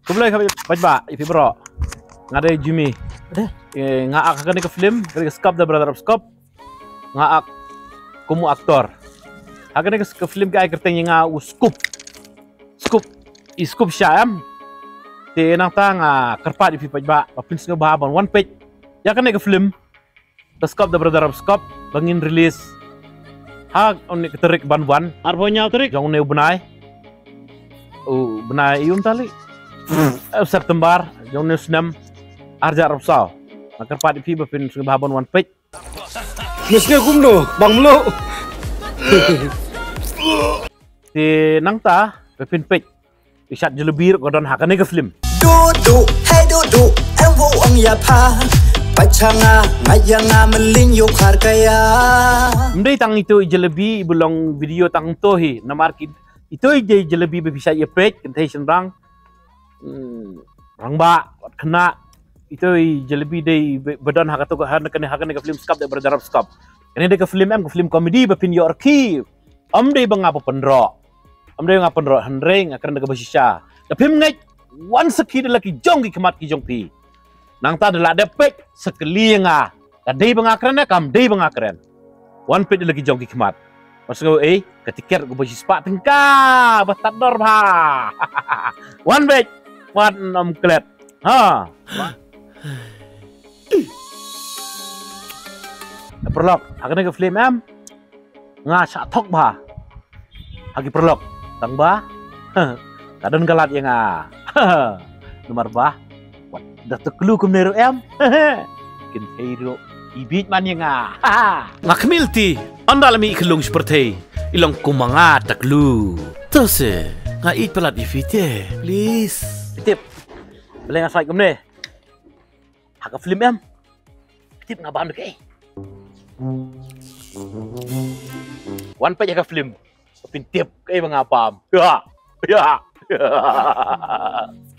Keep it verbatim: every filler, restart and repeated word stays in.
Kumulay kami pajba ipibro. Ngade Jimmy. Eh ngaak kani ke film, kani ke skop da brother of skop. Ngaak kumu aktor. Hakane ke ke film ke ai kerteng nga u scoop. Scoop i scoop syam. Te nang ta nga kerpat ipi pajba, papin singa bahaban one page. Ya kani ke film. The skop da brother of skop bangin release. Ha on ke terik ban-ban. Arbonya terik jong ne benai. Oh, benai ium tali. September jong ne senam arja rapsau. Nakar padi pi bapin singa bahaban one page. Mesnya kumno, bang melo. Ti nang ta bapin page. Isat jelebir godon hakane ke film. Duduk, hey duduk, enwo ang yapa. Pachanga ngayanga meling yuk hargaya. Mdai tang itu jelebi belong video tang tohi namarki itu je jelebi bisa ye page contation rang rang ba kena itu jelebi dei badan hakato han kene hakane ke film skap de berdarab skap ini de ke film em ke film komedi bapin yo archive am dei banga pendro am dei ngapa pendro handreng akan de basisha de film ngai one sekid laki jong ki kemat ki jong pi nang ta adalah ada page sekali nga kadai bangakren na kam dei bangakren one page lagi jong ki kemat masuk eh ketiker go basis pak tengka batador ha one page one om klet ha perlok hakane ke film em nga sa thok ba hagi perlok tang ba kadon galat yang nga nomor ba dah teklu kum nero em kin hero ibit man yang nga ngakmilti andalami iklung seperti ilang kumanga teklu tose ngait pelat ifite please tip boleh ngasai kum ne hak film em tip ngabam dek eh one page hak film pin tip kai mengapam ya ya